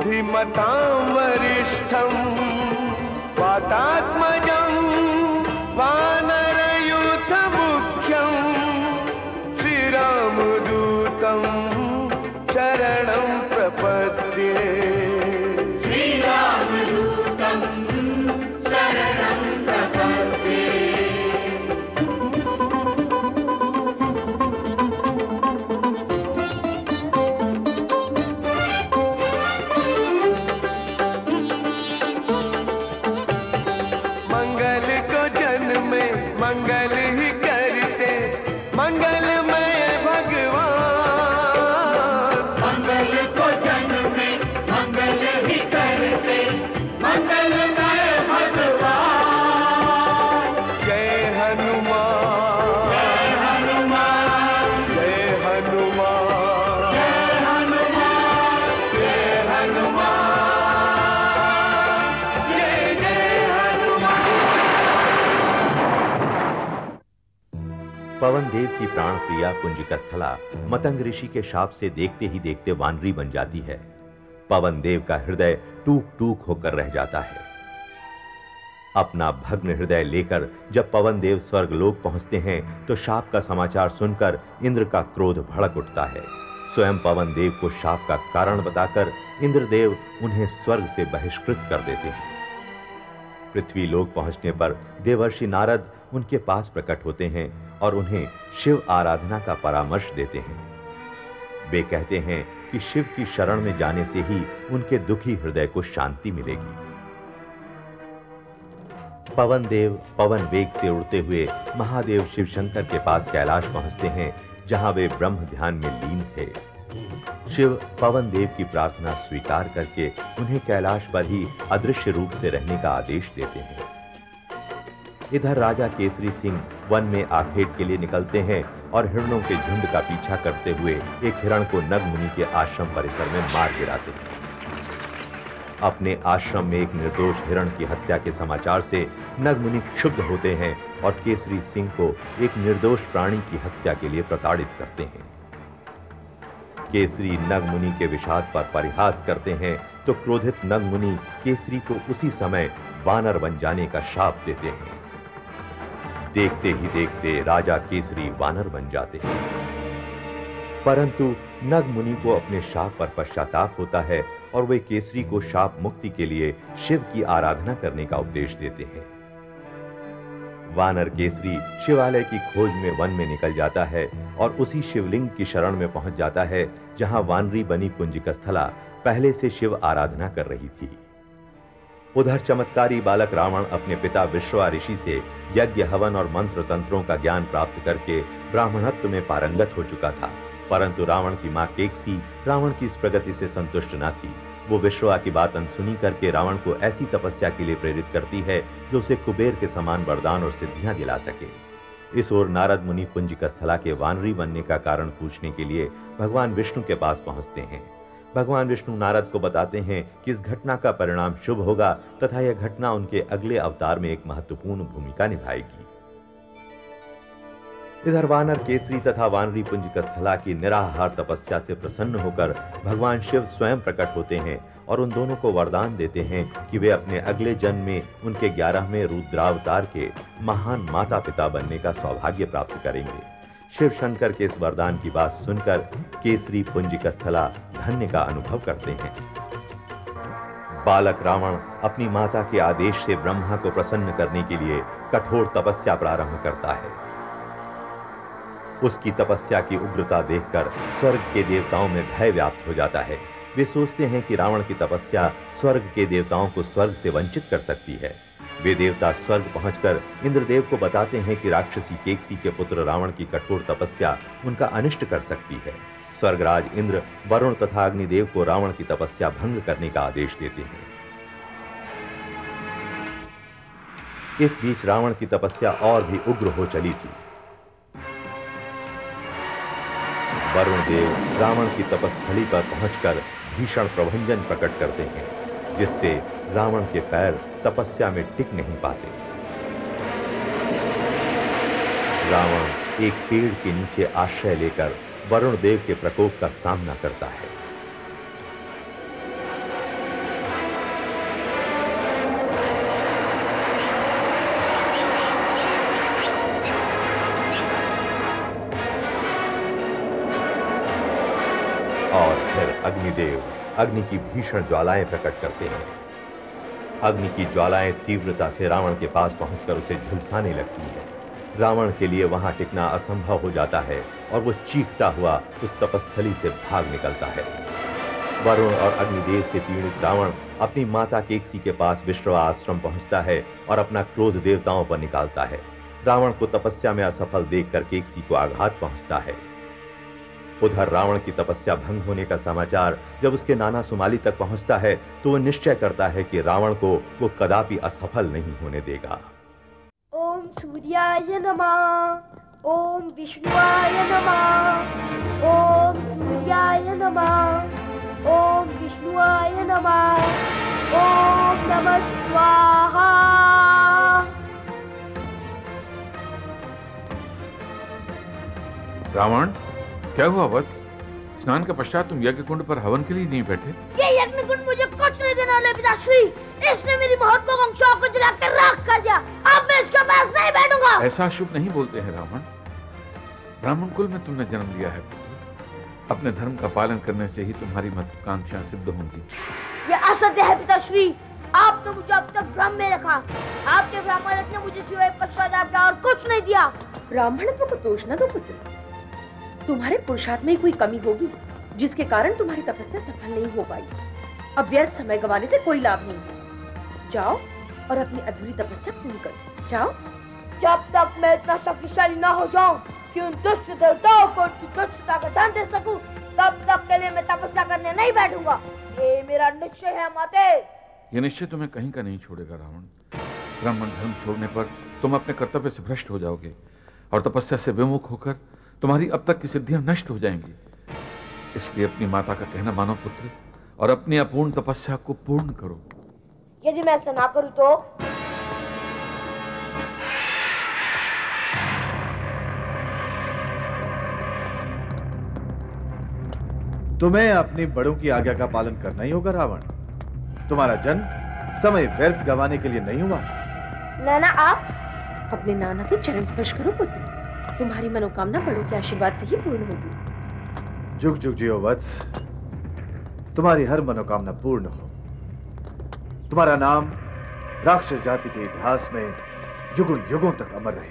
धीमतां वरिष्ठं वातात्मजं वानरयूथमुख्यं श्रीरामदूतं शरणं प्रपद्ये। श्रीरामदूतं शरणं प्रपद्ये। मंगल ही करते मंगलमय भगवान। मंगल को जन्म में मंगल ही करते मंगलमय भगवान। जय हनुमान जय हनुमान जय हनुमान जय हनुमान जय हनुमान जय जय हनुमान। पवन देव की प्राण प्रिया पुंजिकस्थला मतंग ऋषि के शाप से देखते ही देखते वानरी बन जाती है। पवन देव का हृदय टूक टूक होकर रह जाता है। अपना भग्न हृदय लेकर जब पवन देव स्वर्गलोक पहुंचते हैं तो शाप का समाचार सुनकर इंद्र का क्रोध भड़क उठता है। स्वयं पवन देव को शाप का कारण बताकर इंद्रदेव उन्हें स्वर्ग से बहिष्कृत कर देते हैं। पृथ्वी लोक पहुंचने पर देवर्षि नारद उनके पास प्रकट होते हैं और उन्हें शिव आराधना का परामर्श देते हैं। वे कहते हैं कि शिव की शरण में जाने से ही उनके दुखी हृदय को शांति मिलेगी। पवन देव पवन वेग से उड़ते हुए महादेव शिव शंकर के पास कैलाश पहुंचते हैं, जहां वे ब्रह्म ध्यान में लीन थे। शिव पवन देव की प्रार्थना स्वीकार करके उन्हें कैलाश पर ही अदृश्य रूप से रहने का आदेश देते हैं। इधर राजा केसरी सिंह वन में आखेट के लिए निकलते हैं और हिरणों के झुंड का पीछा करते हुए एक हिरण को नग मुनि के आश्रम परिसर में मार गिराते हैं। अपने आश्रम में एक निर्दोष हिरण की हत्या के समाचार से नग मुनि क्षुब्ध होते हैं और केसरी सिंह को एक निर्दोष प्राणी की हत्या के लिए प्रताड़ित करते हैं। केसरी नग मुनि के विषाद पर परिहास करते हैं तो क्रोधित नग मुनि केसरी को उसी समय वानर बन जाने का शाप देते हैं। देखते ही देखते राजा केसरी वानर बन जाते हैं, परंतु नग मुनि को अपने शाप पर पश्चाताप होता है और वे केसरी को शाप मुक्ति के लिए शिव की आराधना करने का उपदेश देते हैं। वानर केसरी शिवालय की खोज में वन में निकल जाता है और उसी शिवलिंग की शरण में पहुंच जाता है जहां वानरी बनी पुंजिकस्थला पहले से शिव आराधना कर रही थी। उधर चमत्कारी बालक रावण अपने पिता विश्वा ऋषि से यज्ञ हवन और मंत्र तंत्रों का ज्ञान प्राप्त करके ब्राह्मणत्व में पारंगत हो चुका था, परंतु रावण की मां केकसी रावण की इस प्रगति से संतुष्ट न थी। वो विश्वा की बात अनसुनी करके रावण को ऐसी तपस्या के लिए प्रेरित करती है जो उसे कुबेर के समान वरदान और सिद्धियां दिला सके। इस ओर नारद मुनि पुंजिकस्थला के वानरी बनने का कारण पूछने के लिए भगवान विष्णु के पास पहुंचते हैं। भगवान विष्णु नारद को बताते हैं कि इस घटना का परिणाम शुभ होगा तथा यह घटना उनके अगले अवतार में एक महत्वपूर्ण भूमिका निभाएगी। इधर वानर केसरी तथा वानरी पुंजिकस्थला की निराहार तपस्या से प्रसन्न होकर भगवान शिव स्वयं प्रकट होते हैं और उन दोनों को वरदान देते हैं कि वे अपने अगले जन्म में उनके 11वें रुद्रावतार के महान माता पिता बनने का सौभाग्य प्राप्त करेंगे। शिव शंकर के इस वरदान की बात सुनकर केसरी पुंजिकस्थला धन्य का अनुभव करते हैं। बालक रावण अपनी माता के आदेश से ब्रह्मा को प्रसन्न करने के लिए कठोर तपस्या प्रारंभ करता है। उसकी तपस्या की उग्रता देखकर स्वर्ग के देवताओं में भय व्याप्त हो जाता है। वे सोचते हैं कि रावण की तपस्या स्वर्ग के देवताओं को स्वर्ग से वंचित कर सकती है। वे देवता स्वर्ग पहुंचकर इंद्रदेव को बताते हैं कि राक्षसी केकसी के पुत्र रावण की कठोर तपस्या उनका अनिष्ट कर सकती है। स्वर्गराज इंद्र वरुण तथा अग्निदेव को रावण की तपस्या भंग करने का आदेश देते हैं। इस बीच रावण की तपस्या और भी उग्र हो चली थी। वरुण देव रावण की तपस्थली पर पहुंचकर भीषण प्रभंजन प्रकट करते हैं, जिससे रावण के पैर तपस्या में टिक नहीं पाते। रावण एक पेड़ के नीचे आश्रय लेकर वरुण देव के प्रकोप का सामना करता है। और फिर अग्निदेव अग्नि की भीषण ज्वालाएं प्रकट करते हैं। अग्नि की ज्वालाएं तीव्रता से रावण के पास पहुंचकर उसे झुलसाने लगती है। रावण के लिए वहां टिकना असंभव हो जाता है और वो चीखता हुआ उस तपस्थली से भाग निकलता है। वरुण और अग्निदेव से पीड़ित रावण अपनी माता केकसी के पास विश्रवा आश्रम पहुंचता है और अपना क्रोध देवताओं पर निकालता है। रावण को तपस्या में असफल देखकर केकसी को आघात पहुंचता है। उधर रावण की तपस्या भंग होने का समाचार जब उसके नाना सुमाली तक पहुंचता है तो वह निश्चय करता है कि रावण को वो कदापि असफल नहीं होने देगा। ओम सूर्याय नमः, ओम विष्णुवाय नमः, ओम सूर्याय नमः, ओम विष्णुवाय नमः, ओम नमः स्वाहा। रावण, क्या हुआ वत्स? स्नान के पश्चात तुम यज्ञ कुंड पर हवन के लिए नहीं बैठे? ये यज्ञ कुंड मुझे कुछ नहीं देने वाले पिताश्री। इसने मेरी महत्वाकांक्षाओं को जलाकर राख कर दिया। अब मैं इसके पास नहीं बैठूंगा। ऐसा शुभ नहीं बोलते हैं रावण। ब्राह्मण कुल में तुमने जन्म लिया है पुत्र। अपने धर्म का पालन करने से ही तुम्हारी महत्वाकांक्षा सिद्ध होंगी। ये असत्य है पिताश्री। आपने मुझे अब तक भ्रम में रखा। आपके ब्राह्मणत्व ने मुझे सिवाय पश्चाताप का और कुछ नहीं दिया। ब्राह्मणत्व को दोष न दो पुत्र। तुम्हारे पुरुषार्थ में कोई कमी होगी जिसके कारण तुम्हारी तपस्या सफल नहीं हो पाई। अब व्यर्थ समय गंवाने से कोई लाभ नहीं। जाओ और अपनी अधूरी तपस्या पूर्ण करो। जाओ। जब तक मैं इतना शक्तिशाली ना हो जाऊं कि उन दुष्ट देवताओं को उनकी दुष्टता का धन दे सकूं, तब तक के लिए मैं तपस्या करने नहीं बैठूंगा। ये मेरा निश्चय है माते। ये निश्चय तुम्हें कहीं का नहीं छोड़ेगा रावण। ब्राह्मण धर्म छोड़ने पर तुम अपने कर्तव्य से भ्रष्ट हो जाओगे और तपस्या से विमुख होकर तुम्हारी अब तक की सिद्धियां नष्ट हो जाएंगी। इसलिए अपनी माता का कहना मानो पुत्र और अपनी अपूर्ण तपस्या को पूर्ण करो। यदि मैं ऐसा ना करूं तो? तुम्हें अपनी बड़ों की आज्ञा का पालन करना ही होगा रावण। तुम्हारा जन्म समय व्यर्थ गंवाने के लिए नहीं हुआ। नाना आप अपने नाना के चरण स्पर्श करो पुत्र। तुम्हारी मनोकामना बड़ों के आशीर्वाद से ही पूर्ण होगी। जुग जुग जियो वत्स। तुम्हारी हर मनोकामना पूर्ण हो। तुम्हारा नाम राक्षस जाति के इतिहास में युगों युगों तक अमर रहे।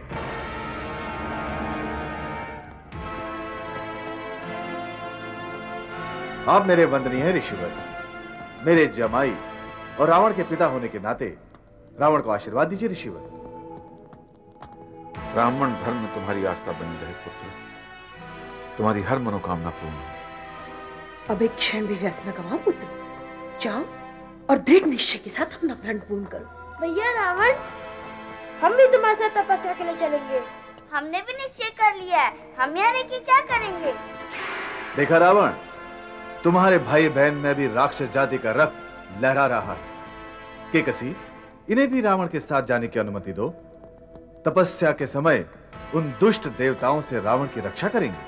आप मेरे वंदनीय ऋषिवर, मेरे जमाई और रावण के पिता होने के नाते रावण को आशीर्वाद दीजिए ऋषिवर। ब्राह्मण धर्म में तुम्हारी आस्था बनी रहे पुत्र। तुम्हारी हर मनोकामना पूर्ण हो। अब एक क्षण भी व्यर्थ न गवाओ पुत्र। जाओ और दृढ़ निश्चय के साथ अपना प्रण पूर्ण करो। भैया रावण, हम भी तुम्हारे साथ तपस्या के लिए चलेंगे। हमने भी निश्चय कर लिया है। हम यहाँ रह के क्या करेंगे? देखा रावण, तुम्हारे भाई बहन में भी राक्षस जाति का रक्त लहरा रहा है। केकसी, इन्हें भी रावण के साथ जाने की अनुमति दो। तपस्या के समय उन दुष्ट देवताओं से रावण की रक्षा करेंगे।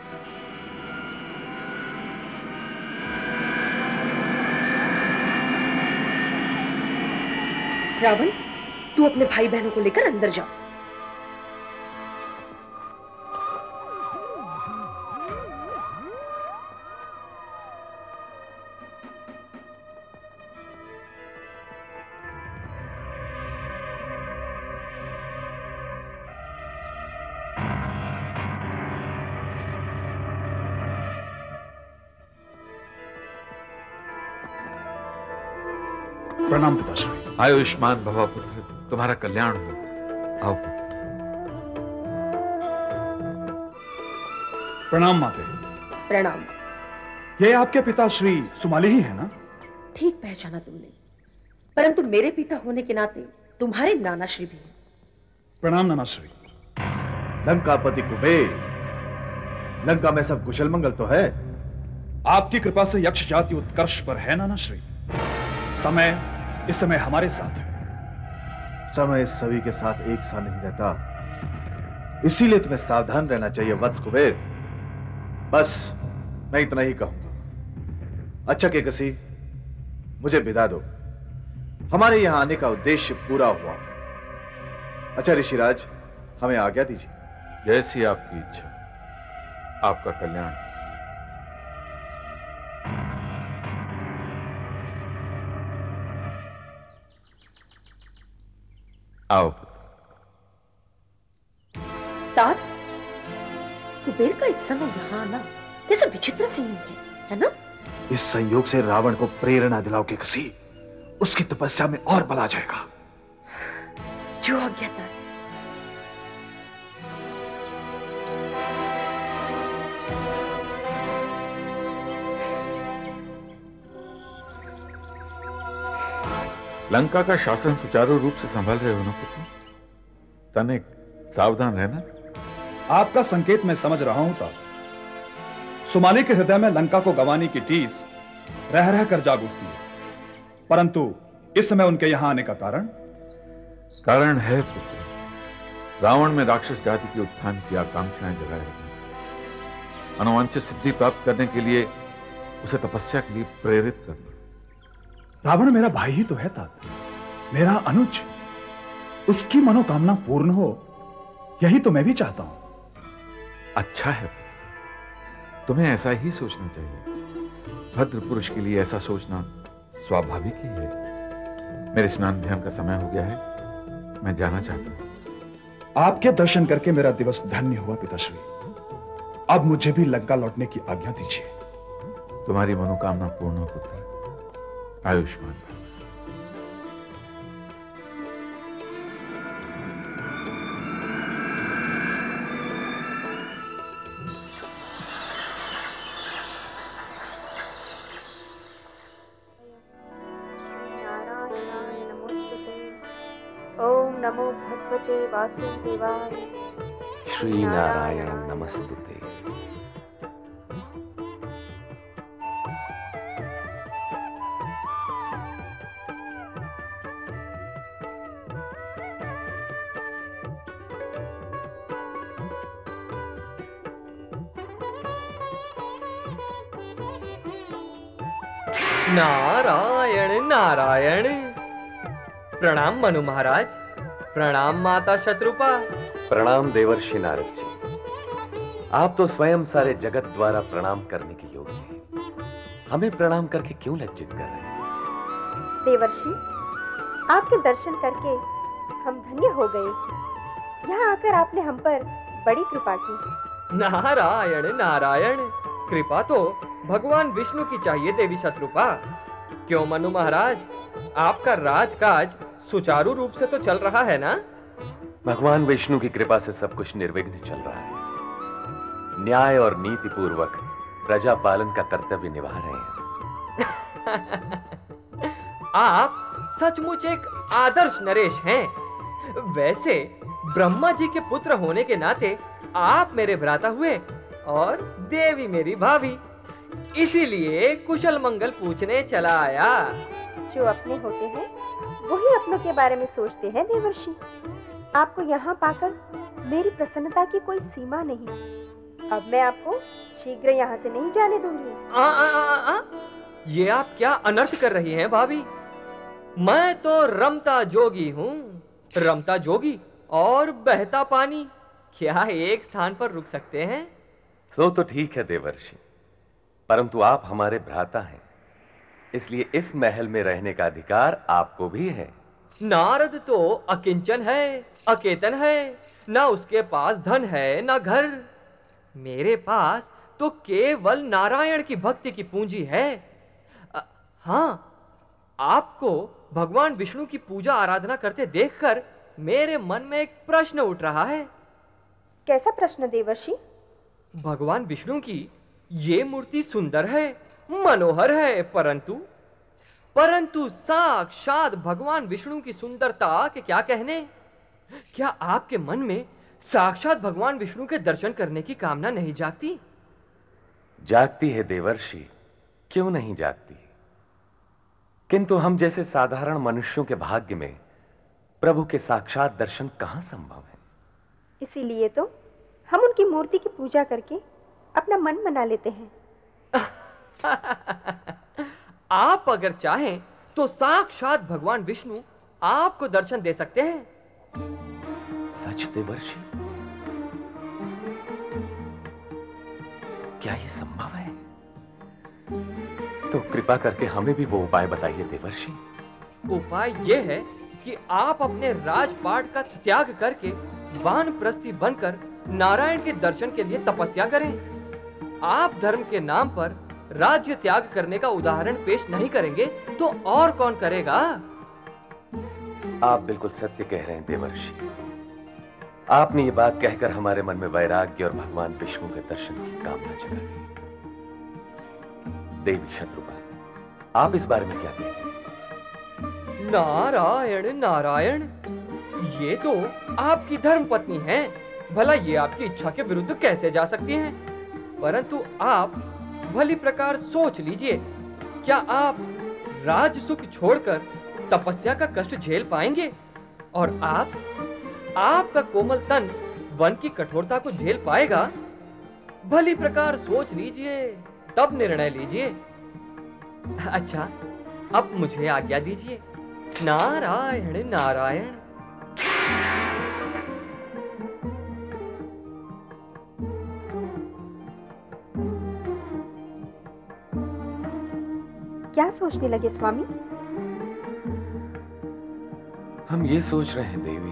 रावण, तू अपने भाई बहनों को लेकर अंदर जा। प्रणाम पिताश्री। आयुष्मान भवा पुत्र, तुम्हारा कल्याण हो। आओ पुत्र। प्रणाम माते। प्रणाम। ये आपके पिता श्री सुमाली ही है ना? ठीक पहचाना तुमने, परंतु मेरे पिता होने के नाते तुम्हारे नाना श्री भी हैं। प्रणाम नाना श्री। लंकापति कुबेर, लंका में सब कुशल मंगल तो है? आपकी कृपा से यक्ष जाति उत्कर्ष पर है नाना श्री। समय इस समय हमारे साथ है। समय सभी के साथ एक सा नहीं रहता, इसीलिए तुम्हें सावधान रहना चाहिए वत्स कुबेर। बस मैं इतना ही कहूंगा। अच्छा केकसी, मुझे विदा दो। हमारे यहां आने का उद्देश्य पूरा हुआ। अच्छा ऋषिराज, हमें आज्ञा दीजिए। जैसी आपकी इच्छा। आपका कल्याण। आओ पुत्र। तात, कुबेर का इस समय यहाँ आना कैसा विचित्र संयोग है ना? इस संयोग से रावण को प्रेरणा दिलाओ कि किसी उसकी तपस्या में और बल आ जाएगा। जो आज्ञा तात। लंका का शासन सुचारू रूप से संभाल रहे हो ना पुत्र? तनिक सावधान रहना। आपका संकेत मैं समझ रहा हूं तात। सुमाली के हृदय में लंका को गंवाने की टीस रह रह कर जाग उठती है, परंतु इस समय उनके यहां आने का कारण है पुत्र। रावण में राक्षस जाति के उत्थान की आकांक्षाएं जगाए रखना, अनुवांछित सिद्धि प्राप्त करने के लिए उसे तपस्या के लिए प्रेरित करना। रावण मेरा भाई ही तो है तात, मेरा अनुज। उसकी मनोकामना पूर्ण हो, यही तो मैं भी चाहता हूं। अच्छा है, तुम्हें ऐसा ही सोचना चाहिए। भद्र पुरुष के लिए ऐसा सोचना स्वाभाविक ही है। मेरे स्नान ध्यान का समय हो गया है, मैं जाना चाहता हूं। आपके दर्शन करके मेरा दिवस धन्य हुआ पिताश्री। अब मुझे भी लंका लौटने की आज्ञा दीजिए। तुम्हारी मनोकामना पूर्ण हो पुत्र। आयुष्मान। ओम नमो भगवते वासुदेवाय। श्री नारायण नमस्तुते। नारायण नारायण। प्रणाम मनु महाराज। प्रणाम माता शत्रुपा। प्रणाम देवर्षि नारद जी। आप तो स्वयं सारे जगत द्वारा प्रणाम करने के योग्य हैं। हमें प्रणाम करके क्यों लज्जित कर रहे हैं? देवर्षि, आपके दर्शन करके हम धन्य हो गए। यहाँ आकर आपने हम पर बड़ी कृपा की। नारायण नारायण। कृपा तो भगवान विष्णु की चाहिए देवी शत्रुपा। क्यों मनु महाराज, आपका राजकाज सुचारू रूप से तो चल रहा है ना? भगवान विष्णु की कृपा से सब कुछ निर्विघ्न चल रहा है। न्याय और नीति पूर्वक प्रजा पालन का कर्तव्य निभा रहे हैं। आप सचमुच एक आदर्श नरेश हैं। वैसे ब्रह्मा जी के पुत्र होने के नाते आप मेरे भ्राता हुए और देवी मेरी भाभी, इसीलिए कुशल मंगल पूछने चला आया। जो अपने होते हैं वही अपनों के बारे में सोचते हैं देवर्षि। आपको यहाँ पाकर मेरी प्रसन्नता की कोई सीमा नहीं। अब मैं आपको शीघ्र यहाँ से नहीं जाने दूंगी। ये आप क्या अनर्थ कर रही हैं भाभी? मैं तो रमता जोगी हूँ। रमता जोगी और बहता पानी क्या एक स्थान पर रुक सकते हैं? सो तो ठीक है देवर्षि, परंतु आप हमारे भ्राता हैं, इसलिए इस महल में रहने का अधिकार आपको भी है। नारद तो अकिंचन है, अकेतन है, ना उसके पास धन है ना घर। मेरे पास तो केवल नारायण की भक्ति की पूंजी है। हाँ, आपको भगवान विष्णु की पूजा आराधना करते देखकर मेरे मन में एक प्रश्न उठ रहा है। कैसा प्रश्न देवर्षि? भगवान विष्णु की ये मूर्ति सुंदर है, मनोहर है, परंतु साक्षात भगवान विष्णु की सुंदरता के क्या कहने? क्या आपके मन में साक्षात भगवान विष्णु के दर्शन करने की कामना नहीं जागती? जागती है देवर्षि, क्यों नहीं जागती? किंतु हम जैसे साधारण मनुष्यों के भाग्य में प्रभु के साक्षात दर्शन कहां संभव है। इसीलिए तो हम उनकी मूर्ति की पूजा करके अपना मन मना लेते हैं। आप अगर चाहें तो साक्षात भगवान विष्णु आपको दर्शन दे सकते हैं। सच देवर्षि? क्या ये संभव है? तो कृपा करके हमें भी वो उपाय बताइए देवर्षि। उपाय ये है कि आप अपने राजपाट का त्याग करके वानप्रस्थी बनकर नारायण के दर्शन के लिए तपस्या करें। आप धर्म के नाम पर राज्य त्याग करने का उदाहरण पेश नहीं करेंगे तो और कौन करेगा? आप बिल्कुल सत्य कह रहे हैं देवर्षि। आपने ये बात कहकर हमारे मन में वैराग्य और भगवान विष्णु के दर्शन की कामना जगा दी। देवी शत्रुघ्न, आप इस बारे में क्या कहेंगे? नारायण नारायण, ये तो आपकी धर्मपत्नी हैं। भला ये आपकी इच्छा के विरुद्ध कैसे जा सकती हैं? परंतु आप भली प्रकार सोच लीजिए, क्या आप राज सुख छोड़कर तपस्या का कष्ट झेल पाएंगे? और आपका कोमल तन वन की कठोरता को झेल पाएगा? भली प्रकार सोच लीजिए, तब निर्णय लीजिए। अच्छा, अब मुझे आज्ञा दीजिए। नारायण नारायण। क्या सोचने लगे स्वामी? हम ये सोच रहे हैं देवी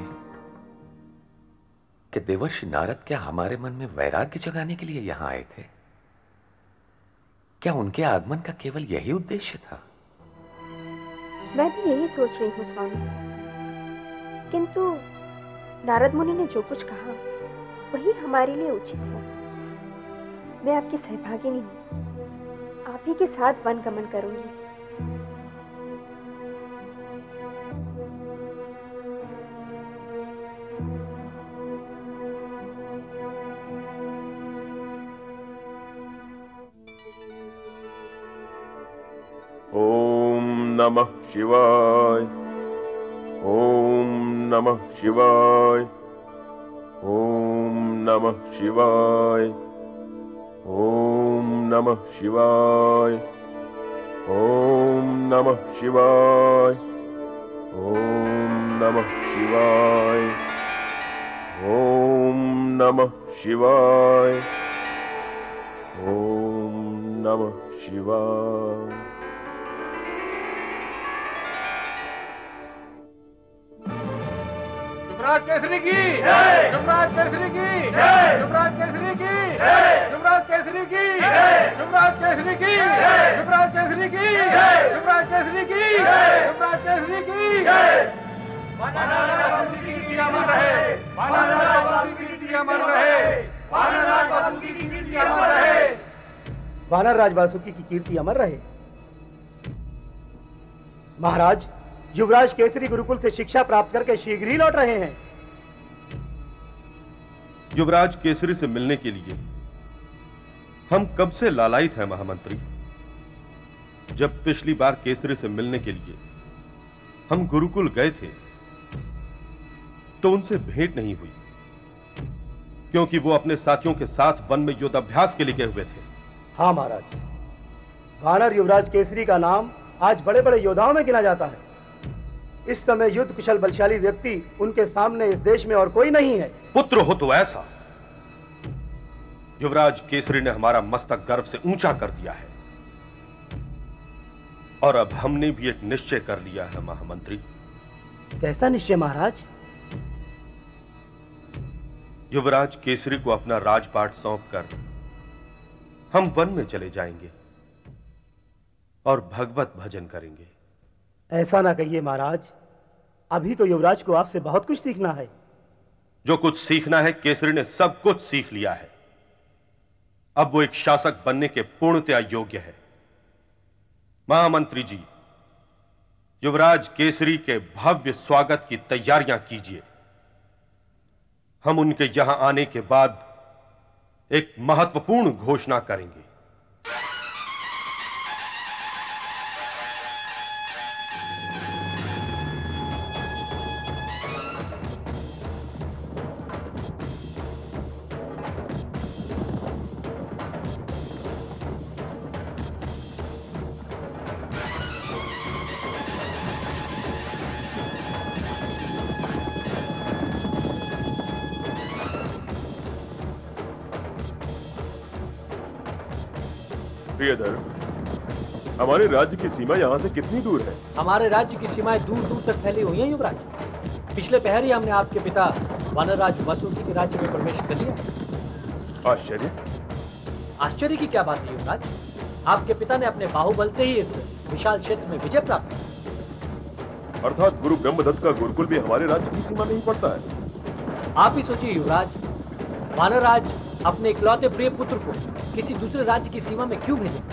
कि देवर्षि नारद क्या हमारे मन में वैराग्य जगाने के लिए यहां आए थे? क्या उनके आगमन का केवल यही उद्देश्य था? मैं भी यही सोच रही हूँ स्वामी, किंतु नारद मुनि ने जो कुछ कहा वही हमारे लिए उचित है। मैं आपकी सहभागिनी हूँ, आप ही के साथ वन गमन करूंगी। ओम नमः शिवाय, ओम नमः शिवाय, ओम नमः शिवाय, ओम नमः शिवाय, ओम नमः शिवाय, ओम नमः शिवाय, ओम नमः शिवाय, ओम नमः शिवाय। युवराज केसरी की जय, युवराज केसरी की जय, युवराज केसरी की जय, युवराज केसरी की जय, युवराज केसरी की जय, युवराज केसरी की जय, युवराज केसरी की जय, युवराज केसरी की जय। वानरराज की कीर्ति अमर रहे, वानरराज की कीर्ति अमर रहे, वानरराज की कीर्ति अमर रहे, वानरराज वासुकी की कीर्ति अमर रहे। महाराज, युवराज केसरी गुरुकुल से शिक्षा प्राप्त करके शीघ्र ही लौट रहे हैं। युवराज केसरी से मिलने के लिए हम कब से लालायित हैं महामंत्री। जब पिछली बार केसरी से मिलने के लिए हम गुरुकुल गए थे तो उनसे भेंट नहीं हुई, क्योंकि वो अपने साथियों के साथ वन में युद्धाभ्यास के लिए गए हुए थे। हाँ महाराज, वानर युवराज केसरी का नाम आज बड़े बड़े योद्धाओं में गिना जाता है। इस समय युद्ध कुशल बलशाली व्यक्ति उनके सामने इस देश में और कोई नहीं है। पुत्र हो तो ऐसा। युवराज केसरी ने हमारा मस्तक गर्व से ऊंचा कर दिया है, और अब हमने भी एक निश्चय कर लिया है महामंत्री। कैसा निश्चय महाराज? युवराज केसरी को अपना राजपाट सौंपकर हम वन में चले जाएंगे और भगवत भजन करेंगे। ऐसा ना कहिए महाराज, अभी तो युवराज को आपसे बहुत कुछ सीखना है। जो कुछ सीखना है केसरी ने सब कुछ सीख लिया है। अब वो एक शासक बनने के पूर्णतया योग्य है। महामंत्री जी, युवराज केसरी के भव्य स्वागत की तैयारियां कीजिए। हम उनके यहां आने के बाद एक महत्वपूर्ण घोषणा करेंगे। प्रियधर, हमारे राज्य की सीमा यहाँ से कितनी दूर है? हमारे राज्य की सीमाएं दूर दूर तक फैली हुई हैं युवराज। पिछले पहर ही हमने आपके पिता वानरराज वसुकी के राज्य में प्रवेश कर लिया। आश्चर्य? आश्चर्य की क्या बात है युवराज? आपके पिता ने अपने बाहुबल से ही इस विशाल क्षेत्र में विजय प्राप्त की। अर्थात गुरु ब्रह्मदत्त का गुरुकुल भी हमारे राज्य की सीमा में ही पड़ता है। आप ही सोचिए युवराज, वानरराज अपने इकलौते प्रिय पुत्र को किसी दूसरे राज्य की सीमा में क्यों भेजे?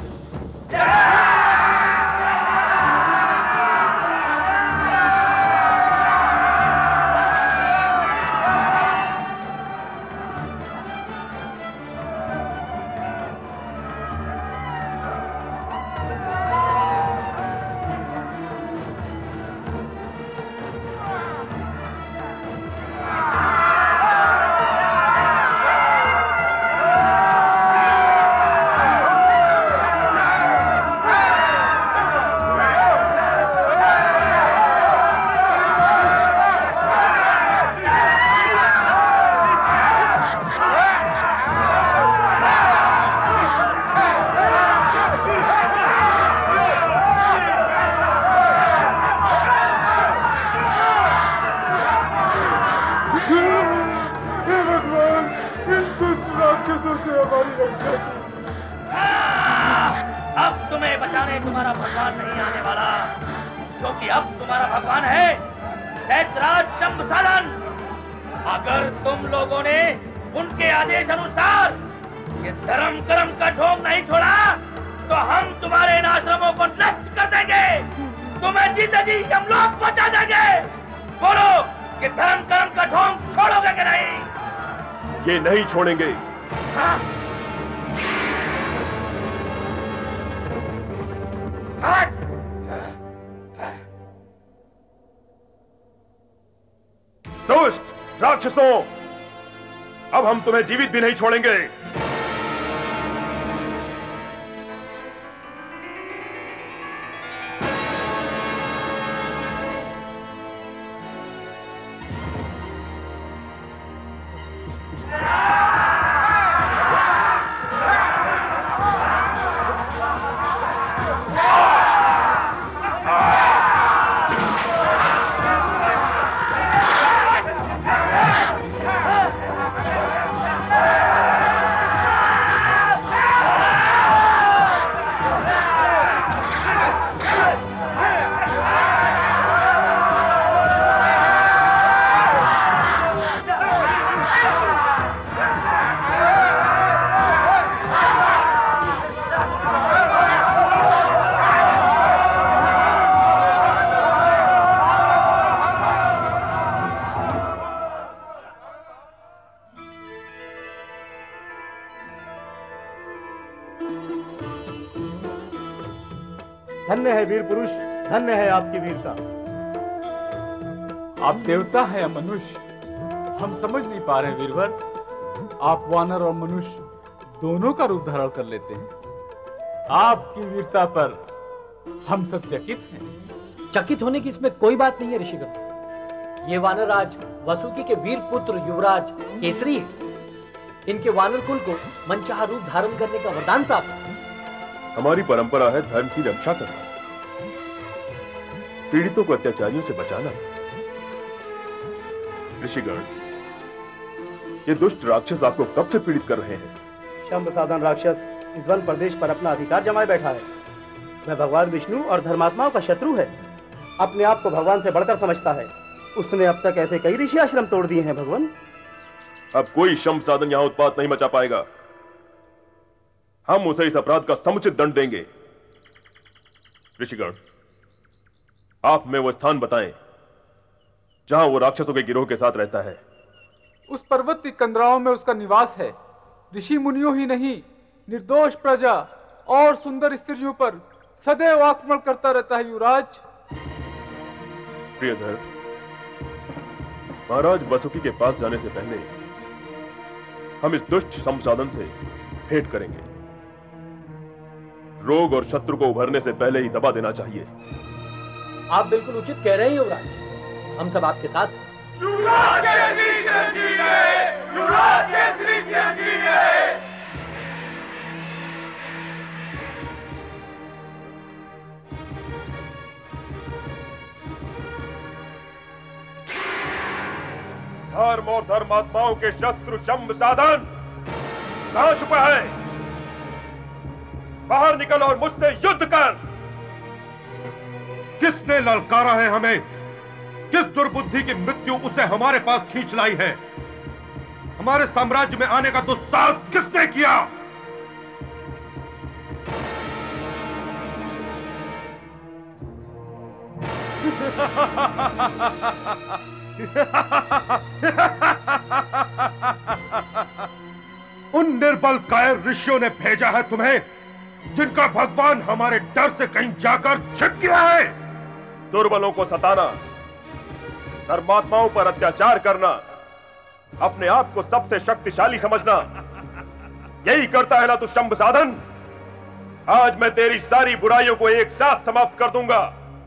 नहीं छोड़ेंगे। दुष्ट राक्षसों, अब हम तुम्हें जीवित भी नहीं छोड़ेंगे। धन्य है वीर पुरुष, धन्य है आपकी वीरता। आप देवता है या मनुष्य, हम समझ नहीं पा रहे हैं वीरवर। आप वानर और मनुष्य दोनों का रूप धारण कर लेते हैं। आपकी वीरता पर हम सब चकित हैं। चकित होने की इसमें कोई बात नहीं है ऋषिगण। ये वानरराज वसुकी के वीर पुत्र युवराज केसरी है। इनके वानर कुल को मनचाहा रूप धारण करने का वरदान प्राप्त है। हमारी परंपरा है धर्म की रक्षा करना, पीड़ितों को अत्याचारियों से बचाना। ऋषिगण, ये दुष्ट राक्षस आपको कब से पीड़ित कर रहे हैं? शंभ साधन राक्षस इस वन प्रदेश पर अपना अधिकार जमाए बैठा है। वह भगवान विष्णु और धर्मात्माओं का शत्रु है। अपने आप को भगवान से बढ़कर समझता है। उसने अब तक ऐसे कई ऋषि आश्रम तोड़ दिए हैं भगवान। अब कोई शंभ साधन यहां उत्पात नहीं मचा पाएगा। हम उसे इस अपराध का समुचित दंड देंगे। ऋषिगण, आप में वो स्थान बताएं जहां वो राक्षसों के गिरोह के साथ रहता है। उस पर्वत की कंदराओं में उसका निवास है। ऋषि मुनियों ही नहीं, निर्दोष प्रजा और सुंदर स्त्रियों पर सदैव आक्रमण करता रहता है युवराज। प्रियधर, महाराज वसुकी के पास जाने से पहले हम इस दुष्ट संसाधन से भेंट करेंगे। रोग और शत्रु को उभरने से पहले ही दबा देना चाहिए। आप बिल्कुल उचित कह रहे हैं युवराज, हम सब आपके साथ हैं। युवराज केसरी चिरंजीवी है, युवराज केसरी चिरंजीवी है। धर्म और धर्मात्माओं के शत्रु शंभ साधन कहां छुपा है? बाहर निकल और मुझसे युद्ध कर। किसने ललकारा है हमें? किस दुर्बुद्धि की मृत्यु उसे हमारे पास खींच लाई है? हमारे साम्राज्य में आने का दुस्साहस किसने किया? उन निर्बल कायर ऋषियों ने भेजा है तुम्हें, जिनका भगवान हमारे डर से कहीं जाकर छिप गया है। दुर्बलों को सताना, धर्मात्माओं पर अत्याचार करना, अपने आप को सबसे शक्तिशाली समझना, यही करता है ना तू शंभ साधन? आज मैं तेरी सारी बुराइयों को एक साथ समाप्त कर दूंगा।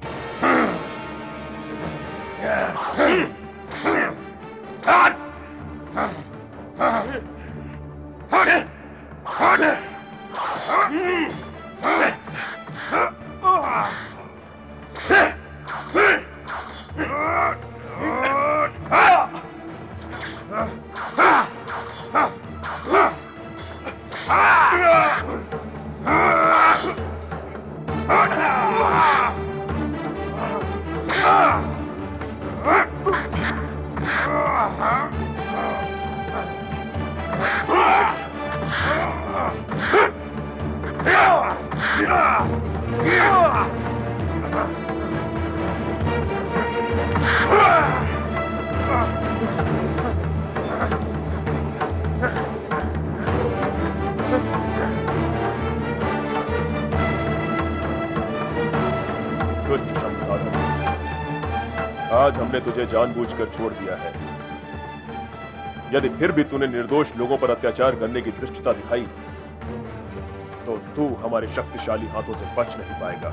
आज हमने तुझे जानबूझकर छोड़ दिया है। यदि फिर भी तूने निर्दोष लोगों पर अत्याचार करने की धृष्टता दिखाई तो तू हमारे शक्तिशाली हाथों से बच नहीं पाएगा।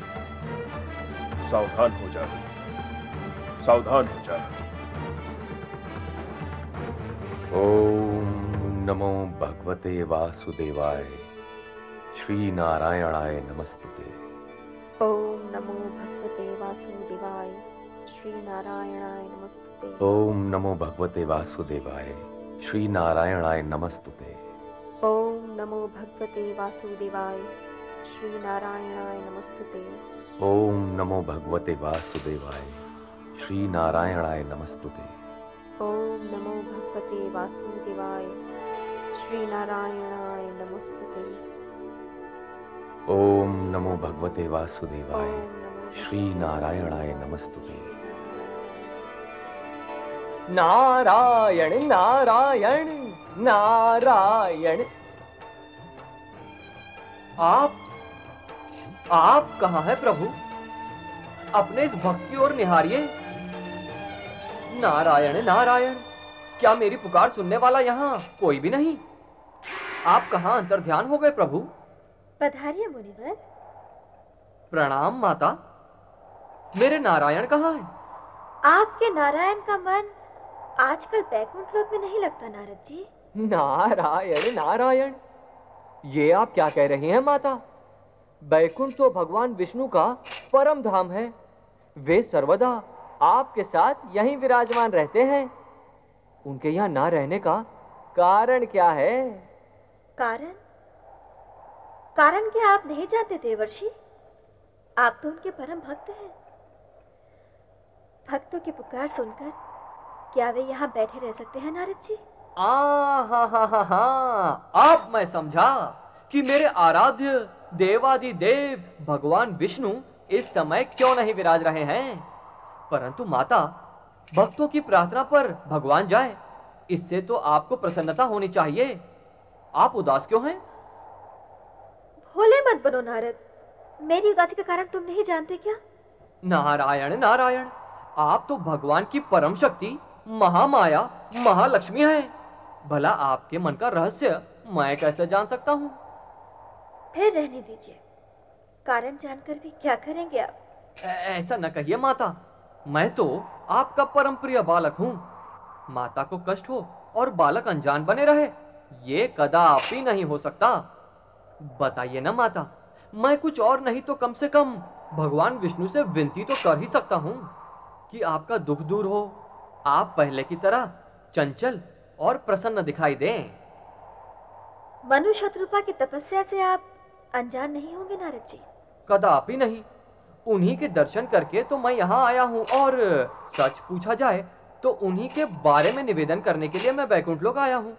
सावधान हो जा, सावधान हो जा। ओम नमो भगवते वासुदेवाय। श्री नारायणाय नमस्तुते। ओम नमो भगवते वासुदेवाय। श्री नारायणाय नमस्तुते। ओम नमो भगवते वासुदेवाय। श्री नारायणाय नमस्तुते। ओम नमो भगवते वासुदेवाय। श्री नारायणाय नमस्तुते। ओम नमो भगवते वासुदेवाय। श्री नारायणाय नमस्तुते। ओम नमो भगवते वासुदेवाय। श्री नारायणाय नमस्तुते। ओम नमो भगवते वासुदेवाय। श्री नारायणाय नमस्तुते। नारायण नारायण नारायण। आप कहां हैं प्रभु? अपने इस भक्त की ओर निहारिए। नारायण नारायण, क्या मेरी पुकार सुनने वाला यहाँ कोई भी नहीं? आप कहां अंतर्ध्यान हो गए प्रभु? पधारिए मुनिवर। प्रणाम माता। मेरे नारायण कहाँ है? आपके नारायण का मन आजकल बैकुंठ लोक में नहीं लगता नारद जी। नारायण नारायण, ये आप क्या कह रही हैं माता? बैकुंठ तो भगवान विष्णु का परम धाम है। वे सर्वदा आपके साथ यहीं विराजमान रहते हैं। उनके यहाँ ना रहने का कारण क्या है? कारण? कारण क्या आप नहीं जानते देवर्षि? आप तो उनके परम भक्त हैं। भक्तों की पुकार सुनकर क्या वे यहाँ बैठे रह सकते हैं नारद जी? अब मैं समझा कि मेरे आराध्य देवादिदेव भगवान विष्णु इस समय क्यों नहीं विराज रहे हैं। परंतु माता, भक्तों की प्रार्थना पर भगवान जाए, इससे तो आपको प्रसन्नता होनी चाहिए। आप उदास क्यों हैं? भोले मत बनो नारद। मेरी उदासी का कारण तुम नहीं जानते क्या? नारायण नारायण, आप तो भगवान की परम शक्ति महामाया महालक्ष्मी है। भला आपके मन का रहस्य मैं कैसे जान सकता हूँ? फिर रहने दीजिए। कारण जानकर भी क्या करेंगे आप? ऐसा न कहिए माता, मैं तो आपका परम प्रिय बालक हूँ। माता को कष्ट हो और बालक अनजान बने रहे, ये कदापि नहीं हो सकता। बताइए ना माता, मैं कुछ और नहीं तो कम से कम भगवान विष्णु से विनती तो कर ही सकता हूँ कि आपका दुख दूर हो, आप पहले की तरह चंचल और प्रसन्न दिखाई दें। मनु शत्रुपा की तपस्या से आप अनजान नहीं होंगे नारद जी। कदापि नहीं, उन्हीं के दर्शन करके तो मैं यहाँ आया हूँ, और सच पूछा जाए तो उन्हीं के बारे में निवेदन करने के लिए मैं बैकुंठ लोक आया हूँ।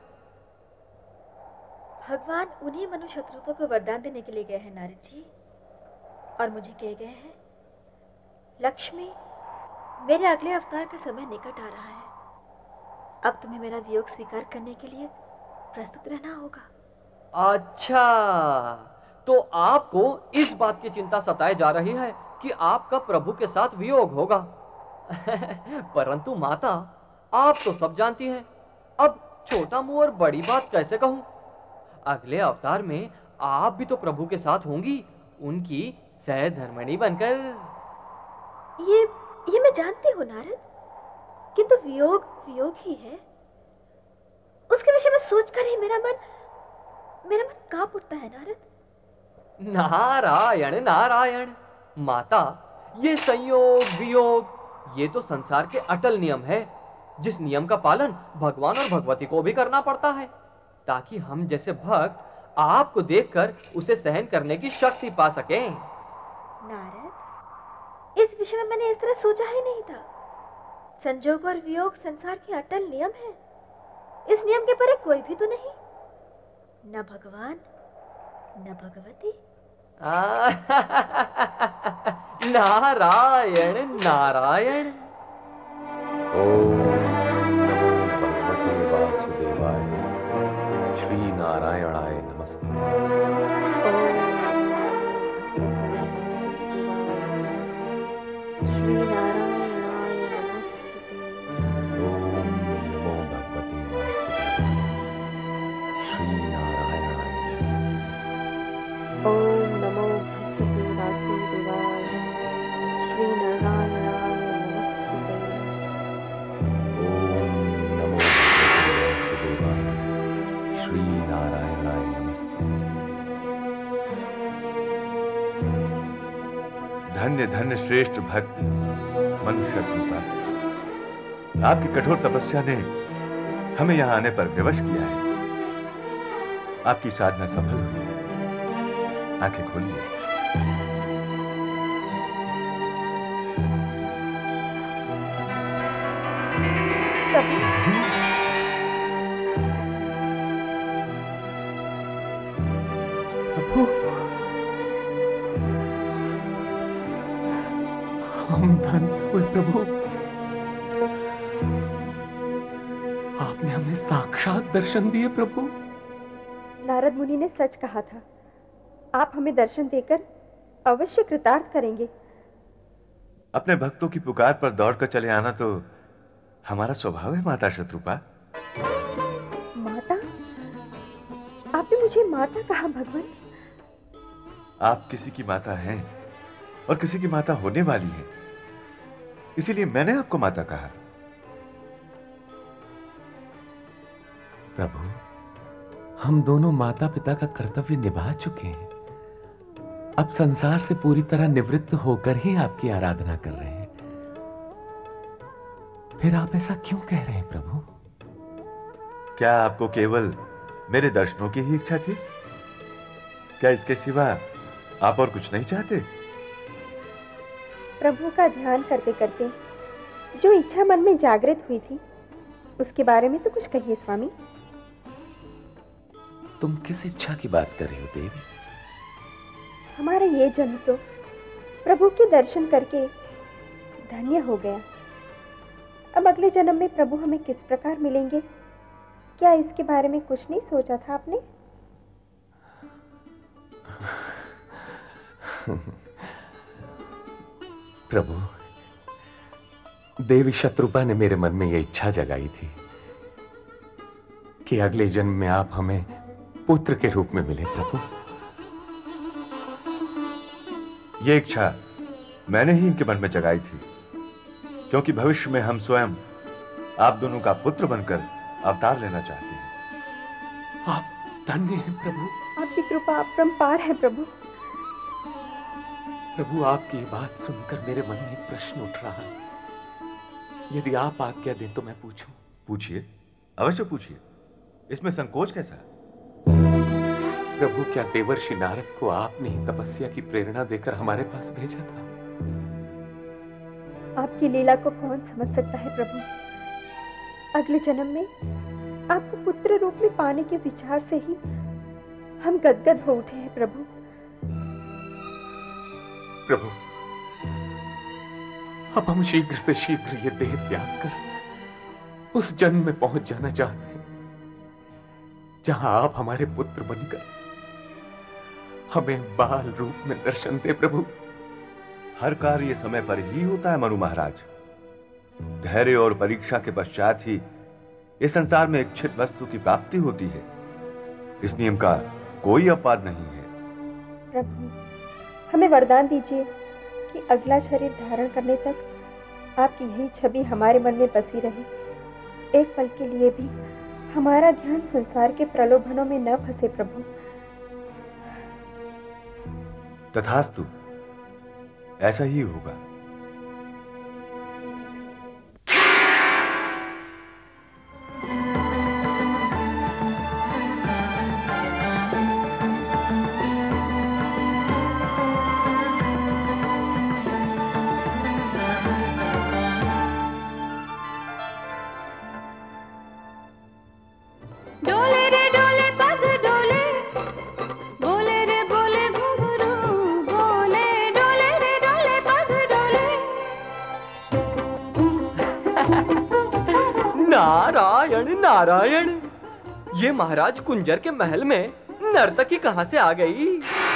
भगवान उन्हीं मनु शत्रुपा को वरदान देने के लिए गए हैं नारद जी, और मुझे कह गए हैं, लक्ष्मी, मेरे अगले अवतार का समय निकट आ रहा है। अब तुम्हें मेरा वियोग स्वीकार करने के लिए प्रस्तुत रहना होगा। अच्छा, तो आपको इस बात की चिंता सताए जा रही है कि आपका प्रभु के साथ वियोग होगा। परंतु माता, आप तो सब जानती हैं, अब छोटा मुंह और बड़ी बात कैसे कहूं? अगले अवतार में आप भी तो प्रभु के साथ होंगी, उनकी सहधर्मिणी बनकर। ये मैं जानती हूँ नारद, किंतु वियोग वियोग ही है। उसके विषय में सोचकर ही मेरा मन कांप उठता है नारद। नारायण नारायण। माता, ये संयोग वियोग ये तो संसार के अटल नियम है, जिस नियम का पालन भगवान और भगवती को भी करना पड़ता है, ताकि हम जैसे भक्त आपको देखकर उसे सहन करने की शक्ति पा सकें। नारद, इस विषय में मैंने इस तरह सोचा ही नहीं था। संयोग और वियोग संसार के अटल नियम है। इस नियम के परे कोई भी तो नहीं, न भगवान न भगवती। नारायण नारायण। ओम नमो भगवते वासुदेवाय, श्री नारायणाय नमस्ते। धन्य धन्य श्रेष्ठ भक्त मनुष्य कृपा, आपकी कठोर तपस्या ने हमें यहां आने पर विवश किया है। आपकी साधना सफल हुई। आंखें खोलिए। हम धन्य हुए प्रभु, आपने हमें साक्षात दर्शन दिए प्रभु। नारद मुनि ने सच कहा था, आप हमें दर्शन देकर अवश्य कृतार्थ करेंगे। अपने भक्तों की पुकार पर दौड़कर चले आना तो हमारा स्वभाव है माता शत्रुपा। माता? आपने मुझे माता कहा भगवान? आप किसी की माता हैं और किसी की माता होने वाली हैं, इसीलिए मैंने आपको माता कहा। प्रभु, हम दोनों माता पिता का कर्तव्य निभा चुके हैं। अब संसार से पूरी तरह निवृत्त होकर ही आपकी आराधना कर रहे हैं। फिर आप ऐसा क्यों कह रहे हैं प्रभु? क्या आपको केवल मेरे दर्शनों की ही इच्छा थी? क्या इसके सिवा आप और कुछ नहीं चाहते? प्रभु का ध्यान करते करते जो इच्छा मन में जागृत हुई थी, उसके बारे में तो कुछ कहिए स्वामी। तुम किस इच्छा की बात कर रही हो देवी? हमारा ये जन्म तो प्रभु के दर्शन करके धन्य हो गया। अब अगले जन्म में प्रभु हमें किस प्रकार मिलेंगे, क्या इसके बारे में कुछ नहीं सोचा था आपने? प्रभु, देवी शत्रुपा ने मेरे मन में यह इच्छा जगाई थी कि अगले जन्म में आप हमें पुत्र के रूप में मिले प्रभु। ये इच्छा मैंने ही इनके मन में जगाई थी, क्योंकि भविष्य में हम स्वयं आप दोनों का पुत्र बनकर अवतार लेना चाहते हैं। आप धन्य हैं प्रभु। आपकी कृपा अपरंपार है प्रभु। प्रभु, आपकी बात सुनकर मेरे मन में प्रश्न उठ रहा है। यदि आप आज्ञा दें तो मैं पूछूं? पूछिए। अवश्य पूछिए, इसमें संकोच कैसा? प्रभु, क्या देवर्षि नारद को आपने ही तपस्या की प्रेरणा देकर हमारे पास भेजा था? आपकी लीला को कौन समझ सकता है प्रभु। अगले जन्म में आपको पुत्र रूप में पाने के विचार से ही हम गदगद हो उठे हैं प्रभु। प्रभु, अब हम शीघ्र से शीघ्र ये देह त्याग कर उस जन्म में पहुंच जाना चाहते हैं जहां आप हमारे पुत्र बनकर हमें बाल रूप में दर्शन दे। प्रभु, हर कार्य समय पर ही होता है मनु महाराज। धैर्य और परीक्षा के पश्चात ही इस संसार में इच्छित वस्तु की प्राप्ति होती है। इस नियम का कोई अपवाद नहीं है। प्रभु, हमें वरदान दीजिए कि अगला शरीर धारण करने तक आपकी यही छवि हमारे मन में बसी रहे। एक पल के लिए भी हमारा ध्यान संसार के प्रलोभनों में न फंसे प्रभु। तथास्तु, ऐसा ही होगा। नारायण नारायण, ये महाराज कुंजर के महल में नर्तकी कहां से आ गई?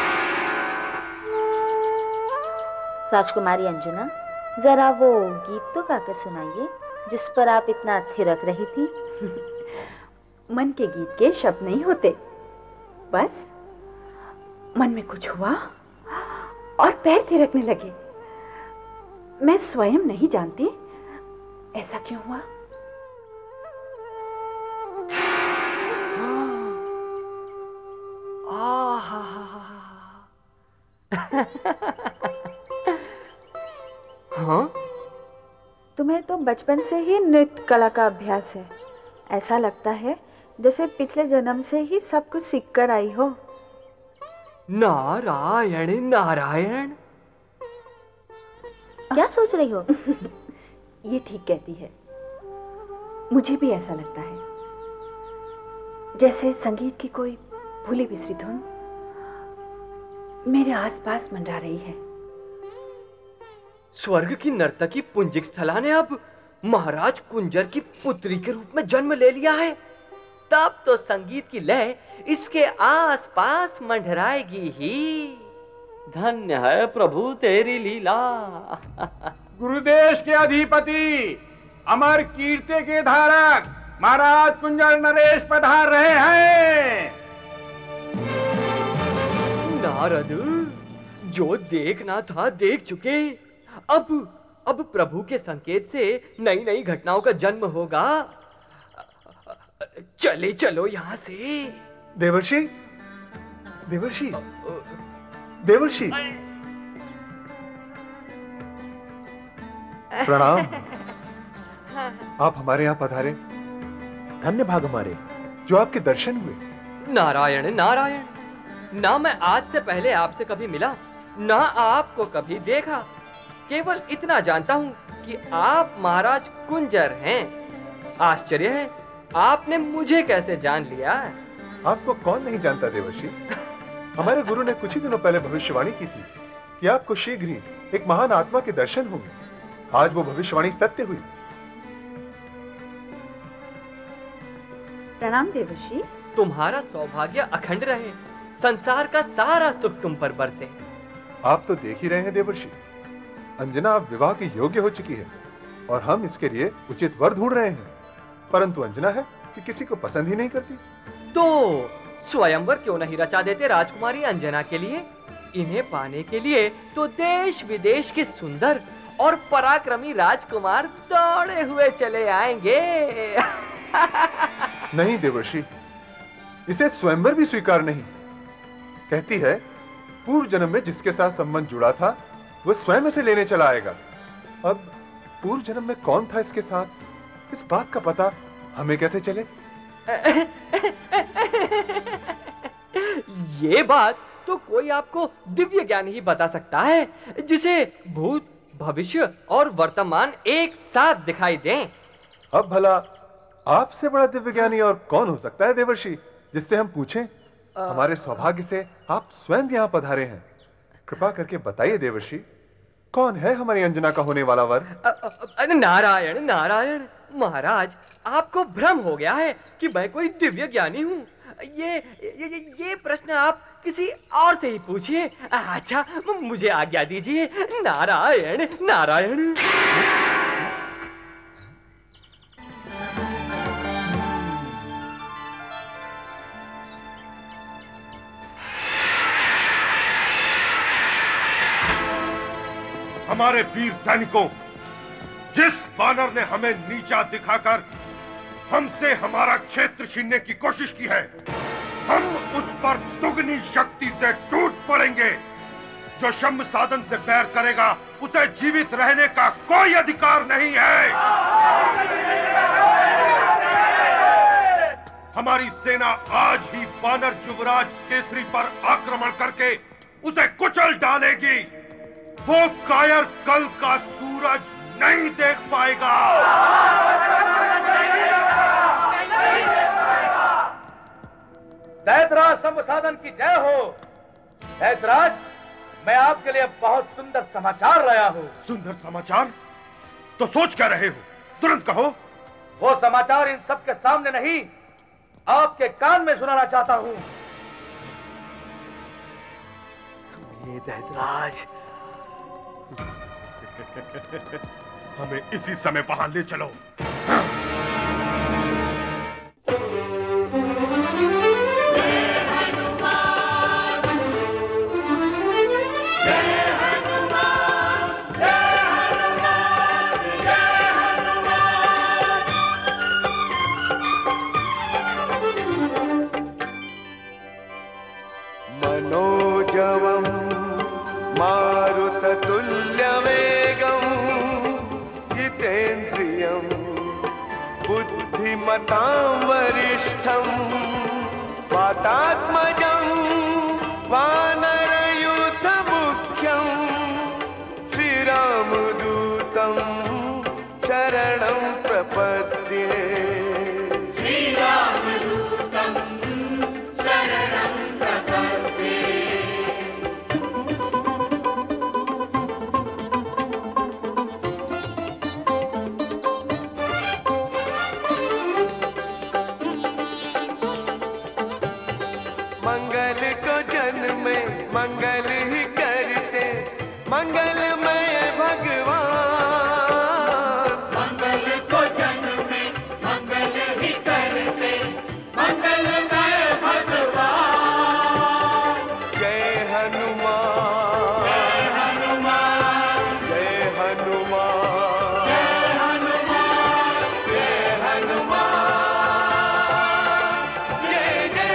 राजकुमारी अंजना, जरा वो गीत तो गाकर सुनाइए जिस पर आप इतना थिरक रही थी। मन के गीत के शब्द नहीं होते, बस मन में कुछ हुआ और पैर थिरकने लगे। मैं स्वयं नहीं जानती ऐसा क्यों हुआ। हाँ? तुम्हें तो बचपन से ही नृत्य कला का अभ्यास है। ऐसा लगता है जैसे पिछले जन्म से ही सब कुछ सीख कर आई हो। नारायण नारायण, क्या सोच रही हो? ये ठीक कहती है, मुझे भी ऐसा लगता है जैसे संगीत की कोई भूली बिसरी धुन मेरे आसपास मंडरा रही है। स्वर्ग की नर्तकी पुंजिक स्थला ने अब महाराज कुंजर की पुत्री के रूप में जन्म ले लिया है। तब तो संगीत की लय इसके आसपास मंडराएगी ही। धन्य है प्रभु तेरी लीला। गुरुदेश के अधिपति, अमर कीर्ति के धारक महाराज कुंजर नरेश पधार रहे हैं। नारद, जो देखना था देख चुके। अब प्रभु के संकेत से नई नई घटनाओं का जन्म होगा। चले चलो यहाँ से। देवर्षि, देवर्षि, देवर्षि, प्रणाम। आप हमारे यहाँ पधारे। धन्य भाग हमारे जो आपके दर्शन हुए। नारायण नारायण, ना मैं आज से पहले आपसे कभी मिला, ना आपको कभी देखा। केवल इतना जानता हूँ कि आप महाराज कुंजर हैं। आश्चर्य है, आपने मुझे कैसे जान लिया? आपको कौन नहीं जानता देवर्षि। हमारे गुरु ने कुछ ही दिनों पहले भविष्यवाणी की थी कि आपको शीघ्र ही एक महान आत्मा के दर्शन होंगे। आज वो भविष्यवाणी सत्य हुई। प्रणाम देवर्षि। तुम्हारा सौभाग्य अखंड रहे, संसार का सारा सुख तुम पर बरसे। आप तो देख ही रहे हैं देवर्षि, अंजना अब विवाह के योग्य हो चुकी है और हम इसके लिए उचित वर ढूंढ रहे हैं। परंतु अंजना है कि किसी को पसंद ही नहीं करती। तो स्वयंवर क्यों नहीं रचा देते राजकुमारी अंजना के लिए? इन्हें पाने के लिए तो देश विदेश के सुंदर और पराक्रमी राजकुमार दौड़े हुए चले आएंगे। नहीं देवर्षि, इसे स्वयंवर भी स्वीकार नहीं। कहती है पूर्व जन्म में जिसके साथ संबंध जुड़ा था वो स्वयं इसे लेने चला आएगा। अब पूर्व जन्म में कौन था इसके साथ, इस बात का पता हमें कैसे चले? ये बात तो कोई आपको दिव्य ज्ञान ही बता सकता है, जिसे भूत, भविष्य और वर्तमान एक साथ दिखाई दें। अब भला आपसे बड़ा दिव्य ज्ञानी और कौन हो सकता है देवर्षि, जिससे हम पूछें? हमारे सौभाग्य से आप स्वयं यहाँ पधारे हैं। कृपा करके बताइए देवर्षि, कौन है हमारी अंजना का होने वाला वर? नारायण नारायण महाराज, आपको भ्रम हो गया है कि मैं कोई दिव्य ज्ञानी हूँ। ये प्रश्न आप किसी और से ही पूछिए। अच्छा, मुझे आज्ञा दीजिए। नारायण नारायण। हमारे वीर सैनिकों, जिस वानर ने हमें नीचा दिखाकर हमसे हमारा क्षेत्र छीनने की कोशिश की है, हम उस पर दुगनी शक्ति से टूट पड़ेंगे। जो शम्भ साधन से बैर करेगा, उसे जीवित रहने का कोई अधिकार नहीं है। हमारी सेना आज ही वानर युवराज केसरी पर आक्रमण करके उसे कुचल डालेगी। वो कायर कल का सूरज नहीं देख पाएगा। दैतराज शम्भ साधन की जय हो। दैतराज, मैं आपके लिए बहुत सुंदर समाचार लाया हूँ। सुंदर समाचार? तो सोच क्या रहे हो? तुरंत कहो। वो समाचार इन सब के सामने नहीं, आपके कान में सुनाना चाहता हूँ। सुनिए दैतराज। हमें इसी समय वहां ले चलो। मनोजवं मारुततुल्यवेगं जितेन्द्रियं बुद्धिमतां वरिष्ठं वातात्मजं वानरयूथमुख्यं श्रीरामदूतं शरणं प्रपद्ये। श्रीरामदूतं शरणं प्रपद्ये। मंगल को जन्मे मंगल ही करते, मंगलमय भगवान। मंगल को जन्मे मंगल ही करते, मंगलमय भगवान। जय हनुमान, जय हनुमान, जय हनुमान, जय हनुमान, जय हनुमान, जय जय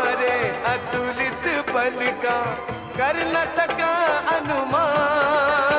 अतुलित बल का कर न सका अनुमान।